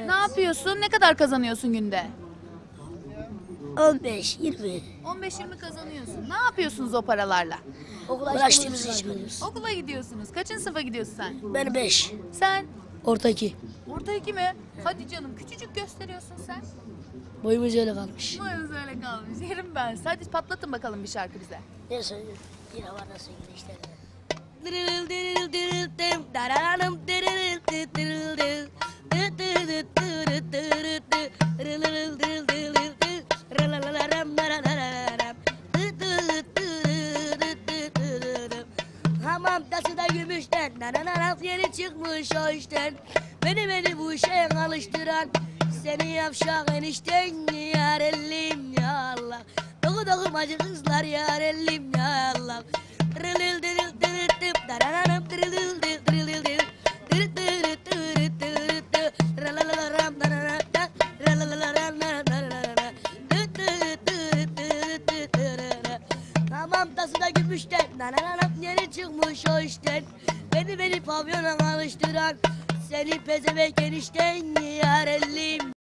Ne yapıyorsun? Ne kadar kazanıyorsun günde? 15-20. 15-20 kazanıyorsun. Ne yapıyorsunuz o paralarla? Uğraştığımız iş yapıyoruz. Okula gidiyorsunuz. Kaçıncı sınıfa gidiyorsun sen? Ben 5. Sen? Orta 2. Orta 2 mi? Hadi canım, küçücük gösteriyorsun sen. Boyumuz öyle kalmış. Boyunuz öyle kalmış. Yerim ben. Hadi patlatın bakalım bir şarkı bize. Ne söylüyorsun? Yine var nasıl işte. Hamam tası da gümüşten, nananaraf yeni çıkmış o işten. Beni bu işe alıştıran, seni yavşak enişten yar ellim ya Allah. Doku acı kızlar yar ellim ya Allah. Hamam tası da gümüşten, nananaraf yeni çıkmış o işten. Beni pavyona alıştıran, seni pezevenk enişten yar ellim.